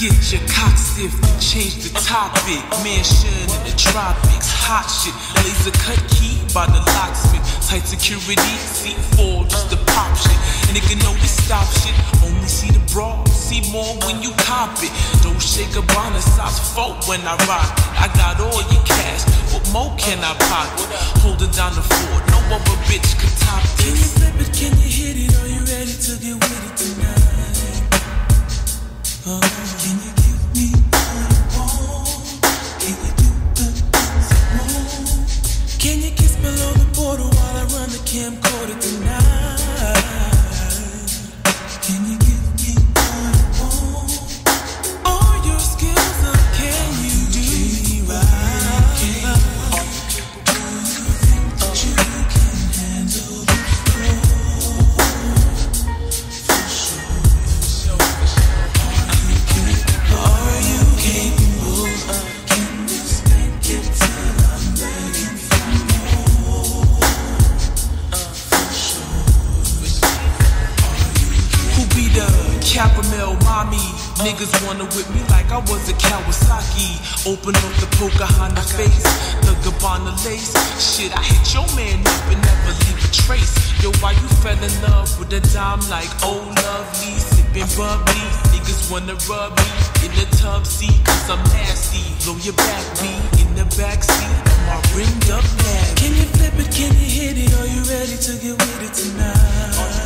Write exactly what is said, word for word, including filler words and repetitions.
Get your cock stiff, change the topic. Mansion in the tropics, hot shit. Laser cut key by the locksmith. Tight security, seat four just to pop shit. And nigga know to stop shit. Only see the broad, see more when you cop it. Don't shake a bonnet, size four when I rock it. I got all your cash, what more can I pocket? Holding down the fort, no other bitch could top this. Can you flip it, can you hit it? Are you ready to get with it tonight? Oh, can you give me all you want? Can you do the things I want? Can you kiss below the border while I run the camcorder tonight? Can you give me all you want? All your skills up, can you do me right? Do you think that you can handle the flow? For sure. Are you capable of, can you stank it till I'm begging for more? For sure. Who be the caramel mommy? Niggas wanna whip me like I was a Kawasaki. Open up the Pocahontas face, the Gabbana lace. Shit, I hit your man up and never leave a trace. Yo, why you fell in love with a dime like oh lovely? Sipping bubbly, niggas wanna rub me in the tub seat, cause I'm nasty. Blow your back beat in the backseat of my ringed up man. Can you flip it, can you hit it? Are you ready to get with it tonight?